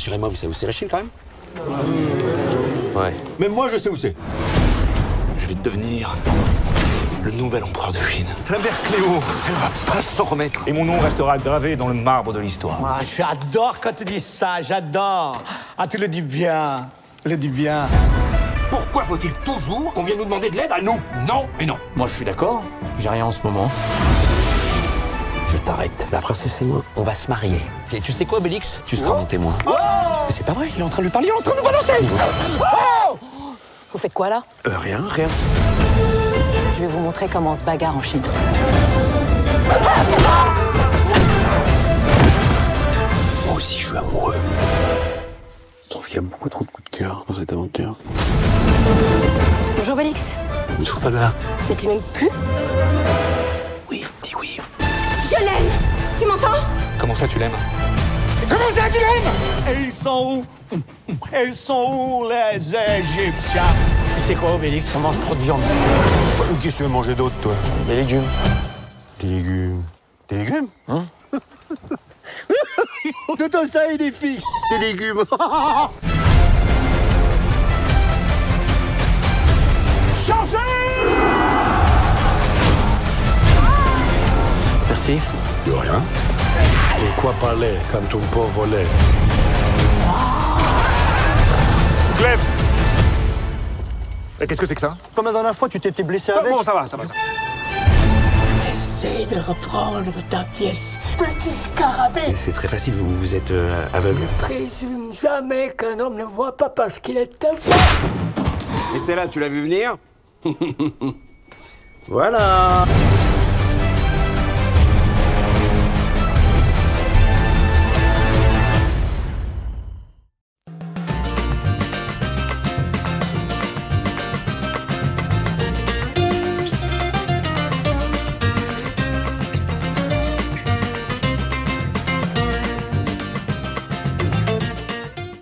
Rassurez-moi, vous savez où c'est la Chine quand même? Ouais. Même moi, je sais où c'est. Je vais devenir le nouvel empereur de Chine. La mère Cléo, elle va pas s'en remettre. Et mon nom restera gravé dans le marbre de l'histoire. Ah, j'adore quand tu dis ça, j'adore. Ah, tu le dis bien, le dis bien. Pourquoi faut-il toujours qu'on vienne nous demander de l'aide à nous? Non et non. Moi, je suis d'accord. J'ai rien en ce moment. Je t'arrête. La princesse et moi, on va se marier. Et tu sais quoi, Bélix? Tu seras mon témoin. Oh! Mais c'est pas vrai, il est en train de lui parler, il est en train de nous balancer. Oh! Vous faites quoi là? Rien. Je vais vous montrer comment on se bagarre en Chine. Moi aussi, je suis amoureux. Je trouve qu'il y a beaucoup trop de coups de cœur dans cette aventure. Bonjour Bélix. Bonjour Fabiola. Mais tu m'aimes plus? Oui, dis oui. Je l'aime. Tu m'entends? Comment ça, tu l'aimes? Comment ça, tu l'aimes? Et ils sont où? Ils sont où les Égyptiens? Tu sais quoi, Obélix, on mange trop de viande. Qu'est-ce que tu veux manger d'autre, toi? Des légumes. Des légumes. Des légumes? Hein? Tout ça et des filles. Des légumes. Changez! Merci. De rien. De quoi parler quand ton pauvre lait? Clem! Qu'est-ce que c'est que ça? Comme la dernière fois, tu t'étais blessé avec. Bon, ça va. Essaye de reprendre ta pièce, petit scarabée. C'est très facile, vous êtes aveugle. Présume jamais qu'un homme ne voit pas parce qu'il est aveugle. Et celle-là, tu l'as vu venir? Voilà.